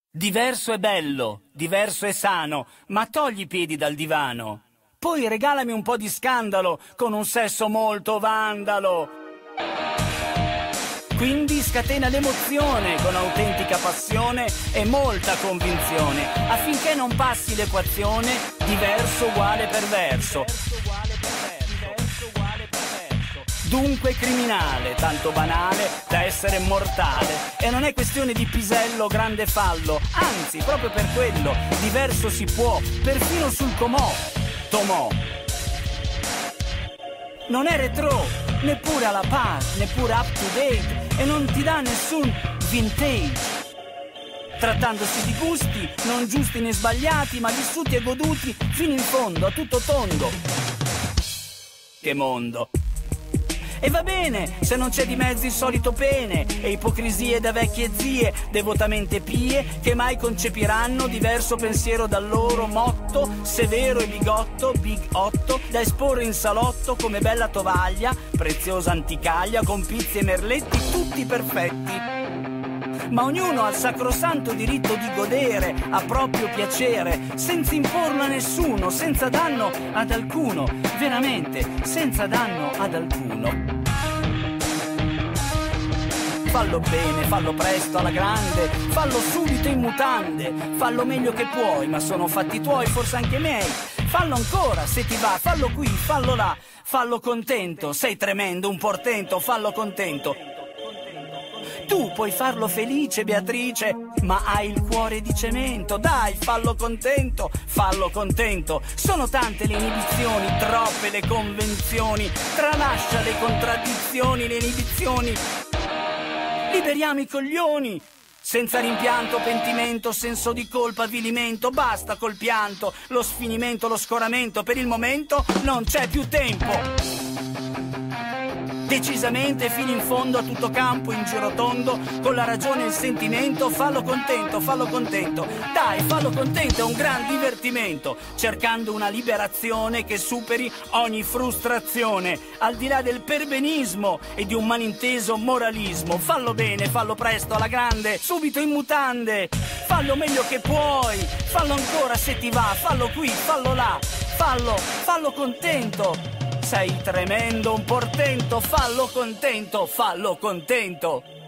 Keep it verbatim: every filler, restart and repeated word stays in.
Diverso è bello, diverso è sano, ma togli i piedi dal divano. Poi regalami un po' di scandalo con un sesso molto vandalo. Quindi scatena l'emozione con autentica passione e molta convinzione, affinché non passi l'equazione diverso uguale perverso. Dunque criminale, tanto banale da essere mortale. E non è questione di pisello, grande fallo, anzi, proprio per quello, diverso si può, perfino sul comò, tomò. Non è retro, neppure alla pari, neppure up to date, e non ti dà nessun vintage. Trattandosi di gusti, non giusti né sbagliati, ma vissuti e goduti fino in fondo, a tutto tondo. Che mondo! E va bene, se non c'è di mezzo il solito pene e ipocrisie da vecchie zie devotamente pie che mai concepiranno diverso pensiero dal loro motto severo e bigotto, big otto, da esporre in salotto come bella tovaglia, preziosa anticaglia con pizzi e merletti tutti perfetti. Ma ognuno ha il sacrosanto diritto di godere a proprio piacere, senza imporlo a nessuno, senza danno ad alcuno, veramente senza danno ad alcuno. Fallo bene, fallo presto, alla grande, fallo subito in mutande, fallo meglio che puoi, ma sono fatti tuoi, forse anche miei. Fallo ancora, se ti va, fallo qui, fallo là, fallo contento, sei tremendo, un portento, fallo contento. Tu puoi farlo felice, Beatrice, ma hai il cuore di cemento. Dai, fallo contento, fallo contento. Sono tante le inibizioni, troppe le convenzioni. Tralascia le contraddizioni, le inibizioni. Liberiamo i coglioni. Senza rimpianto, pentimento, senso di colpa, avvilimento. Basta col pianto, lo sfinimento, lo scoramento. Per il momento non c'è più tempo. Decisamente fino in fondo a tutto campo in giro tondo, con la ragione e il sentimento, fallo contento, fallo contento. Dai, fallo contento, è un gran divertimento, cercando una liberazione che superi ogni frustrazione, al di là del perbenismo e di un malinteso moralismo. Fallo bene, fallo presto, alla grande, subito in mutande, fallo meglio che puoi, fallo ancora se ti va, fallo qui, fallo là, fallo, fallo contento. Sei tremendo, un portento, fallo contento, fallo contento.